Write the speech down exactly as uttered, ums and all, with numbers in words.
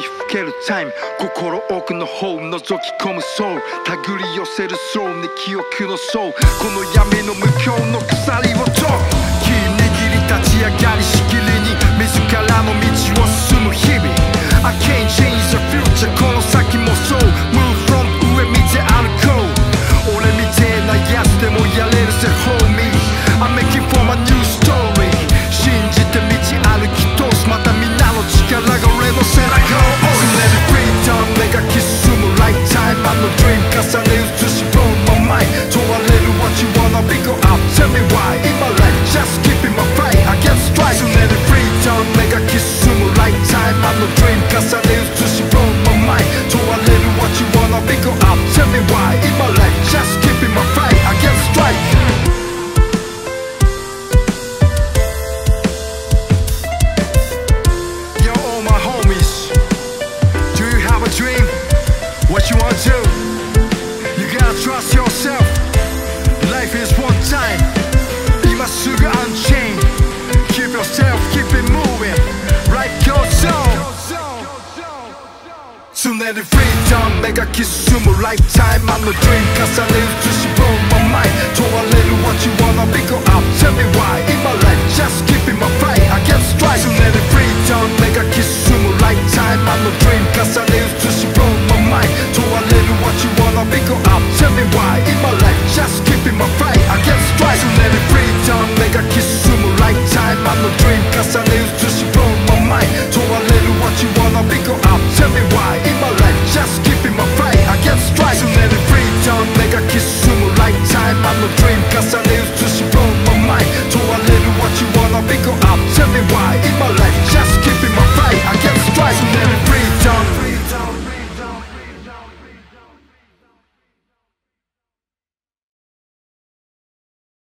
ふけるタイム、心奥の方覗き込むソウル、手繰り寄せるソウルに記憶のソウル、この闇の向こうの鎖を解く、気握り立ち上がりしきりに自らの道を進む日々。 I can't change the future、 この先もそう Move from 上見て歩こう、俺みてえなやつでもやれるぜ homie、 I'm making for my new story、 信じて道歩き通す、またみんなの力が俺の背中を押す。常にフリーター目がき進む Lifetime、 あの dream 重ね写し blow my mind、 問われる what you wanna be go up tell me why in my life just keeping my fight against strife。 常にフリーター目がき進む Lifetime、 あの dream 重ね写し blow my mind、 問われる what you wanna be go up tell me why in my life just keeping my fight against strife。What you wanna do? You gotta trust yourself. Life is one time. 今すぐ unchain. Keep yourself, keep it moving. Right your zone. 常にフリーター目がき進む Lifetime、 あの dream 重ね写し blow my mind、 問われる what you wanna be go up tell me why in my life just keeping my fight against strife。 常にフリーター目がき進む Lifetime、